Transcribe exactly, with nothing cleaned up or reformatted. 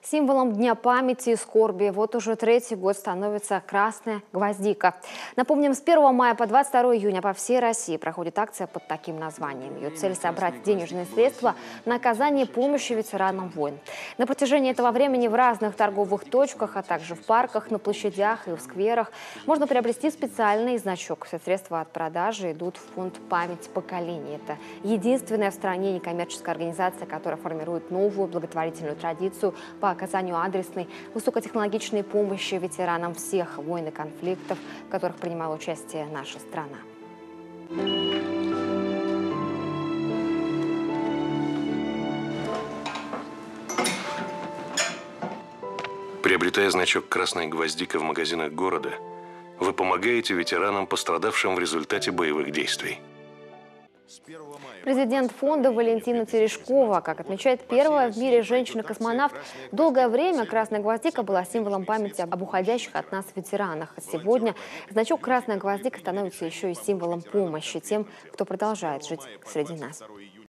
Символом Дня памяти и скорби вот уже третий год становится красная гвоздика. Напомним, с первого мая по двадцать второе июня по всей России проходит акция под таким названием. Ее цель – собрать денежные средства на оказание помощи ветеранам войн. На протяжении этого времени в разных торговых точках, а также в парках, на площадях и в скверах можно приобрести специальный значок. Все средства от продажи идут в фонд «Память поколений». Это единственная в стране некоммерческая организация, которая формирует новую благотворительную традицию по оказанию адресной высокотехнологичной помощи ветеранам всех войн и конфликтов, в которых принимала участие наша страна. Приобретая значок «Красная гвоздика» в магазинах города, вы помогаете ветеранам, пострадавшим в результате боевых действий. Президент фонда Валентина Терешкова, как отмечает первая в мире женщина-космонавт, долгое время красная гвоздика была символом памяти об уходящих от нас ветеранах. А сегодня значок «Красная гвоздика» становится еще и символом помощи тем, кто продолжает жить среди нас.